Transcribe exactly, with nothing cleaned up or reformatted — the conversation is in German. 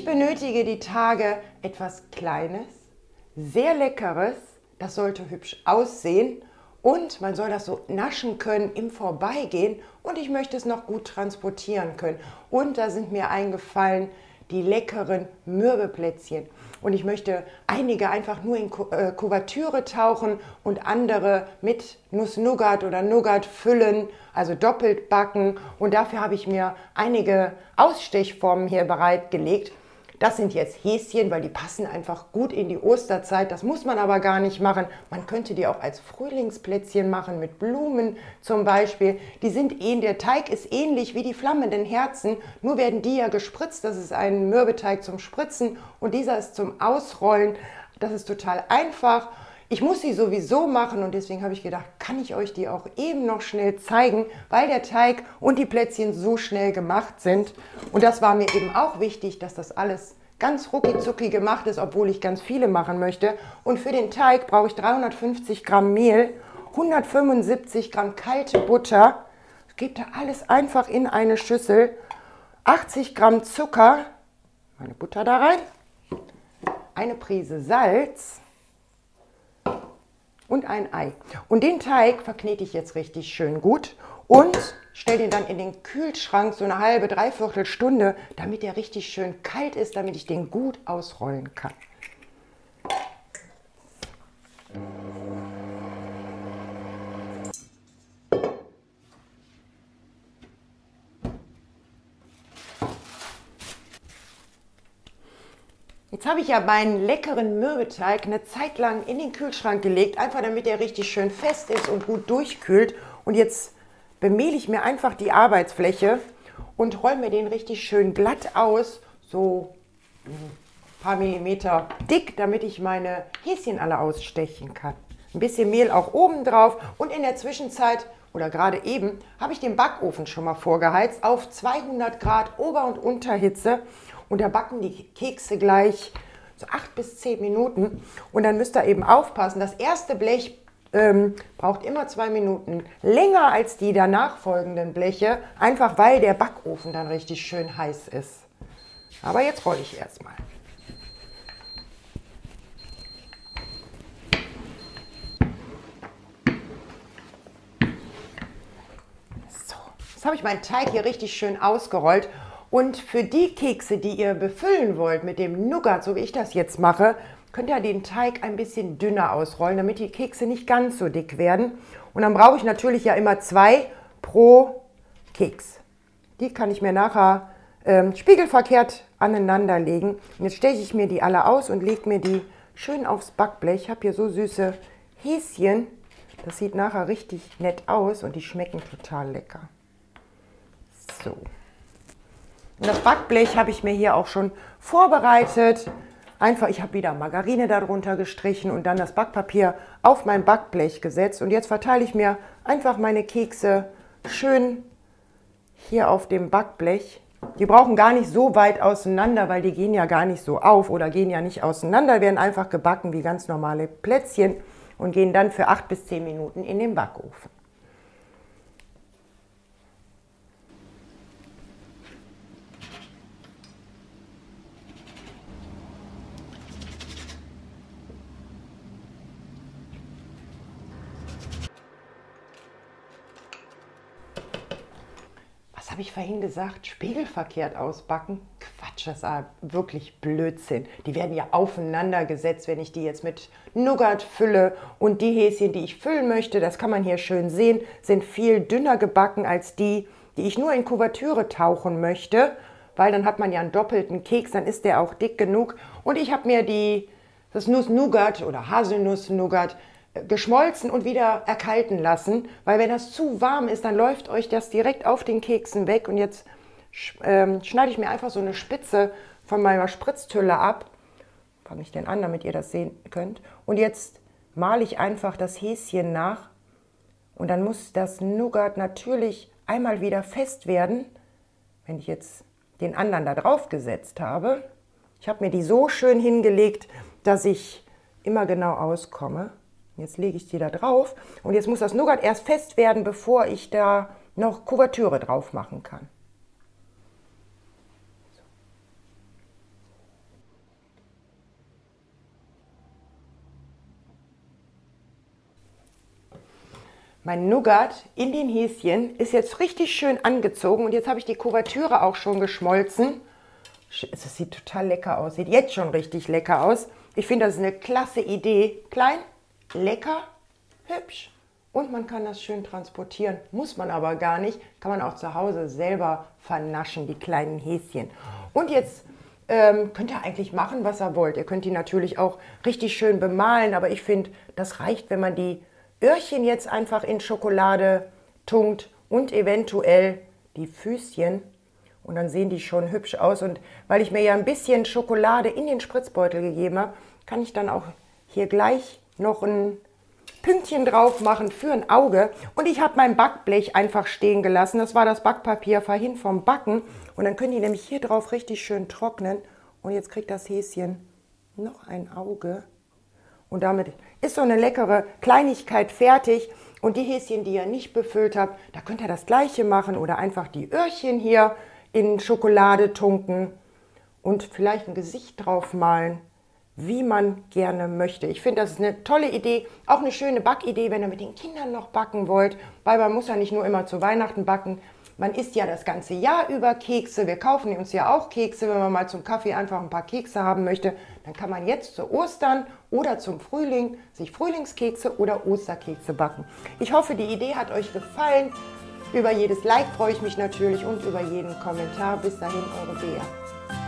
benötige die Tage etwas Kleines, sehr Leckeres, das sollte hübsch aussehen und man soll das so naschen können im Vorbeigehen und ich möchte es noch gut transportieren können. Und da sind mir eingefallen die leckeren Mürbeplätzchen. Und ich möchte einige einfach nur in Kuvertüre tauchen und andere mit Nuss-Nougat oder Nougat füllen, also doppelt backen. Und dafür habe ich mir einige Ausstechformen hier bereitgelegt. Das sind jetzt Häschen, weil die passen einfach gut in die Osterzeit. Das muss man aber gar nicht machen. Man könnte die auch als Frühlingsplätzchen machen mit Blumen zum Beispiel. Die sind ähnlich, der Teig ist ähnlich wie die flammenden Herzen, nur werden die ja gespritzt. Das ist ein Mürbeteig zum Spritzen und dieser ist zum Ausrollen. Das ist total einfach. Ich muss sie sowieso machen und deswegen habe ich gedacht, kann ich euch die auch eben noch schnell zeigen, weil der Teig und die Plätzchen so schnell gemacht sind. Und das war mir eben auch wichtig, dass das alles ganz rucki-zucki gemacht ist, obwohl ich ganz viele machen möchte. Und für den Teig brauche ich dreihundertfünfzig Gramm Mehl, hundertfünfundsiebzig Gramm kalte Butter. Ich gebe da alles einfach in eine Schüssel, achtzig Gramm Zucker, meine Butter da rein, eine Prise Salz und ein Ei. Und den Teig verknete ich jetzt richtig schön gut und stelle den dann in den Kühlschrank so eine halbe, dreiviertel Stunde, damit der richtig schön kalt ist, damit ich den gut ausrollen kann. Jetzt habe ich ja meinen leckeren Mürbeteig eine Zeit lang in den Kühlschrank gelegt, einfach damit er richtig schön fest ist und gut durchkühlt. Und jetzt bemehle ich mir einfach die Arbeitsfläche und rolle mir den richtig schön glatt aus, so ein paar Millimeter dick, damit ich meine Häschen alle ausstechen kann. Ein bisschen Mehl auch oben drauf und in der Zwischenzeit oder gerade eben habe ich den Backofen schon mal vorgeheizt auf zweihundert Grad Ober- und Unterhitze. Und da backen die Kekse gleich so acht bis zehn Minuten. Und dann müsst ihr eben aufpassen, das erste Blech ähm, braucht immer zwei Minuten länger als die danach folgenden Bleche, einfach weil der Backofen dann richtig schön heiß ist. Aber jetzt rolle ich erstmal. So, jetzt habe ich meinen Teig hier richtig schön ausgerollt. Und für die Kekse, die ihr befüllen wollt mit dem Nougat, so wie ich das jetzt mache, könnt ihr den Teig ein bisschen dünner ausrollen, damit die Kekse nicht ganz so dick werden. Und dann brauche ich natürlich ja immer zwei pro Keks. Die kann ich mir nachher ähm, spiegelverkehrt aneinander legen. Und jetzt steche ich mir die alle aus und lege mir die schön aufs Backblech. Ich habe hier so süße Häschen. Das sieht nachher richtig nett aus und die schmecken total lecker. So. Und das Backblech habe ich mir hier auch schon vorbereitet. Einfach, ich habe wieder Margarine darunter gestrichen und dann das Backpapier auf mein Backblech gesetzt. Und jetzt verteile ich mir einfach meine Kekse schön hier auf dem Backblech. Die brauchen gar nicht so weit auseinander, weil die gehen ja gar nicht so auf oder gehen ja nicht auseinander, werden einfach gebacken wie ganz normale Plätzchen und gehen dann für acht bis zehn Minuten in den Backofen. Habe ich vorhin gesagt, spiegelverkehrt ausbacken? Quatsch, das ist wirklich Blödsinn. Die werden ja aufeinander gesetzt, wenn ich die jetzt mit Nougat fülle. Und die Häschen, die ich füllen möchte, das kann man hier schön sehen, sind viel dünner gebacken als die, die ich nur in Kuvertüre tauchen möchte. Weil dann hat man ja einen doppelten Keks, dann ist der auch dick genug. Und ich habe mir die, das Nuss-Nougat oder Haselnuss-Nougat geschmolzen und wieder erkalten lassen, weil wenn das zu warm ist, dann läuft euch das direkt auf den Keksen weg. Und jetzt ähm, schneide ich mir einfach so eine Spitze von meiner Spritztülle ab. Fange ich den an, damit ihr das sehen könnt. Und jetzt male ich einfach das Häschen nach. Und dann muss das Nougat natürlich einmal wieder fest werden, wenn ich jetzt den anderen da drauf gesetzt habe. Ich habe mir die so schön hingelegt, dass ich immer genau auskomme. Jetzt lege ich die da drauf und jetzt muss das Nougat erst fest werden, bevor ich da noch Kuvertüre drauf machen kann. Mein Nougat in den Häschen ist jetzt richtig schön angezogen und jetzt habe ich die Kuvertüre auch schon geschmolzen. Es sieht total lecker aus, sieht jetzt schon richtig lecker aus. Ich finde, das ist eine klasse Idee. Klein, lecker, hübsch und man kann das schön transportieren. Muss man aber gar nicht, kann man auch zu Hause selber vernaschen, die kleinen Häschen. Und jetzt ähm, könnt ihr eigentlich machen, was ihr wollt. Ihr könnt die natürlich auch richtig schön bemalen, aber ich finde, das reicht, wenn man die Öhrchen jetzt einfach in Schokolade tunkt und eventuell die Füßchen. Und dann sehen die schon hübsch aus. Und weil ich mir ja ein bisschen Schokolade in den Spritzbeutel gegeben habe, kann ich dann auch hier gleich noch ein Pünktchen drauf machen für ein Auge. Und ich habe mein Backblech einfach stehen gelassen. Das war das Backpapier vorhin vom Backen. Und dann können die nämlich hier drauf richtig schön trocknen. Und jetzt kriegt das Häschen noch ein Auge. Und damit ist so eine leckere Kleinigkeit fertig. Und die Häschen, die ihr nicht befüllt habt, da könnt ihr das Gleiche machen. Oder einfach die Öhrchen hier in Schokolade tunken und vielleicht ein Gesicht drauf malen, wie man gerne möchte. Ich finde, das ist eine tolle Idee, auch eine schöne Backidee, wenn ihr mit den Kindern noch backen wollt, weil man muss ja nicht nur immer zu Weihnachten backen. Man isst ja das ganze Jahr über Kekse. Wir kaufen uns ja auch Kekse, wenn man mal zum Kaffee einfach ein paar Kekse haben möchte. Dann kann man jetzt zu Ostern oder zum Frühling sich Frühlingskekse oder Osterkekse backen. Ich hoffe, die Idee hat euch gefallen. Über jedes Like freue ich mich natürlich und über jeden Kommentar. Bis dahin, eure Bea.